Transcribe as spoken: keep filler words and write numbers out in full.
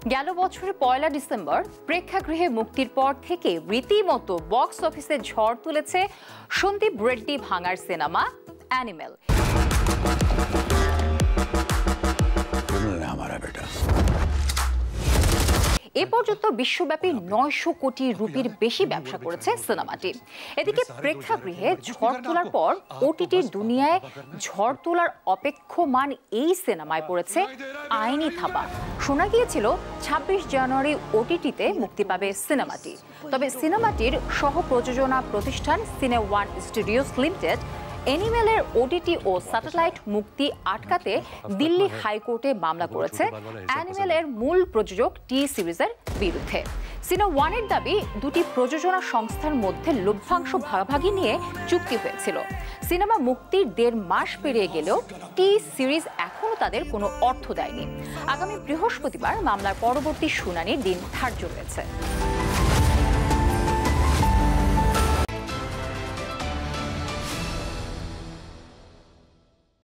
গেল বছরের পয়লা ডিসেম্বর প্রেক্ষাগৃহে মুক্তির পর থেকে রীতিমতো বক্স অফিসে ঝড় তুলেছে সন্দীপ রেড্ডি ভাঙার সিনেমা অ্যানিমেল। এ পর্যন্ত বিশ্বব্যাপী নয়শো কোটি রুপির বেশি ব্যবসা করেছে সিনেমাটি। এদিকে প্রেক্ষাগৃহে ঝড় তোলার পর ওটিটির দুনিয়ায় ঝড় তোলার অপেক্ষমান এই সিনেমায় পড়েছে আইনি থাবা। শোনা গিয়েছিল ছাব্বিশ জানুয়ারি ওটিটিতে মুক্তি পাবে সিনেমাটি। তবে সিনেমাটির সহ প্রযোজনা প্রতিষ্ঠান সিনে ওয়ান স্টুডিওস লিমিটেড অ্যানিমেলের ওটিটি ও স্যাটেলাইট মুক্তি আটকাতে দিল্লি হাইকোর্টে মামলা করেছে অ্যানিমেলের মূল প্রযোজক টি সিরিজের বিরুদ্ধে। সিনে ওয়ানের দাবি, দুটি প্রযোজনা সংস্থার মধ্যে লভ্যাংশ ভাগাভাগি নিয়ে চুক্তি হয়েছিল। সিনেমা মুক্তির দেড় মাস পেরিয়ে গেলেও টি সিরিজ এখনও তাদের কোনো অর্থ দেয়নি। আগামী বৃহস্পতিবার মামলার পরবর্তী শুনানির দিন ধার্য রয়েছে।